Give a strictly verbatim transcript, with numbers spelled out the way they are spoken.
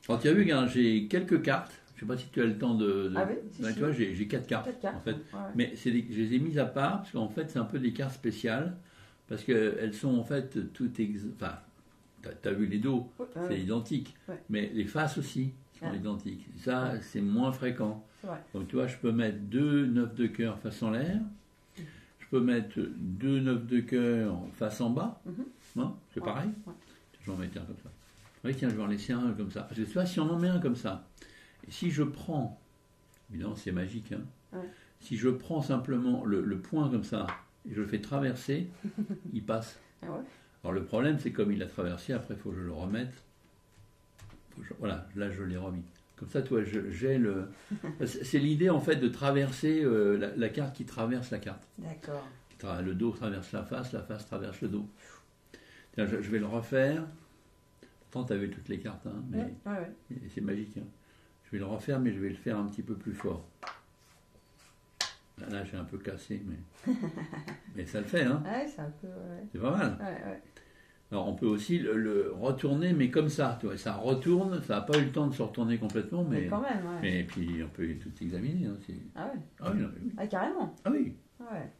Alors, tu as vu, hein, j'ai quelques cartes. Je ne sais pas si tu as le temps de. de... Ah oui, si, Ouais, si. tu vois, j'ai j'ai quatre cartes, Quatre cartes, en fait. ouais, ouais. Mais c'est des- je les ai mises à part parce qu'en fait, c'est un peu des cartes spéciales. Parce qu'elles sont en fait toutes. Ex... Enfin, tu as vu les dos, Ouais, c'est ouais. identique. Ouais. Mais les faces aussi sont Ah. identiques. Et ça, c'est moins fréquent. C'est vrai. Donc, tu vois, je peux mettre deux neuf de cœur face en l'air. Je peux mettre deux neuf de cœur face en bas. Mhm. Hein, c'est Ouais, pareil. ouais. Je vais en mettre un comme ça. Oui, tiens, je vais en laisser un comme ça. Parce que tu vois, si on en met un comme ça, et si je prends, évidemment c'est magique, hein, Ouais. si je prends simplement le, le point comme ça, et je le fais traverser, il passe. Ah ouais. Alors le problème, c'est comme il a traversé, après il faut que je le remette. Faut que je- voilà, là je l'ai remis. Comme ça, toi, je- j'ai le. C'est c'est l'idée en fait de traverser euh, la, la carte qui traverse la carte. D'accord. Tra- Le dos traverse la face, la face traverse le dos. Tiens, je, je vais le refaire. Pourtant, tu as vu toutes les cartes, hein, mais Ouais, ouais, ouais. et c'est magique. Hein. Je vais le refaire, mais je vais le faire un petit peu plus fort. Là, là, j'ai un peu cassé, mais, mais ça le fait. Hein. Ouais, c'est un peu. Ouais, C'est pas mal. ouais. ouais. Alors, on peut aussi le, le retourner, mais comme ça. Tu vois, ça retourne, ça n'a pas eu le temps de se retourner complètement, mais, Mais quand même, ouais. mais puis on peut tout examiner. Hein, c'est- Ah ouais. ah oui, non, mais oui. Ah, carrément. Ah oui. Ouais.